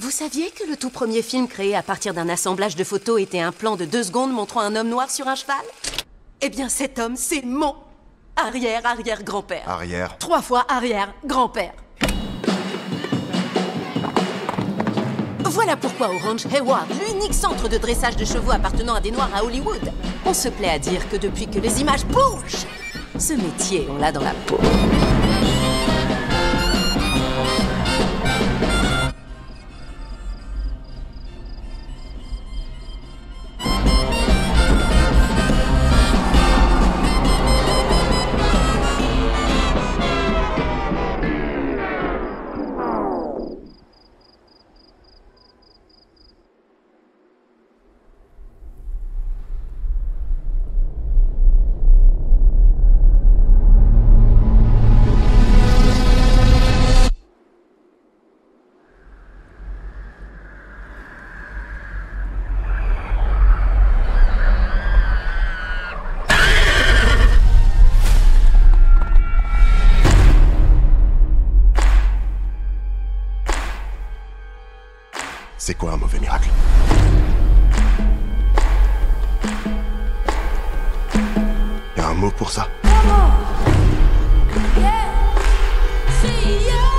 Vous saviez que le tout premier film créé à partir d'un assemblage de photos était un plan de 2 secondes montrant un homme noir sur un cheval? Eh bien, cet homme, c'est mon arrière-arrière-grand-père. Arrière. 3 fois arrière-grand-père. Voilà pourquoi au Ranch Hayward, l'unique centre de dressage de chevaux appartenant à des Noirs à Hollywood, on se plaît à dire que depuis que les images bougent, ce métier, on l'a dans la peau. C'est quoi un mauvais miracle? Y a un mot pour ça? Yeah. See ya.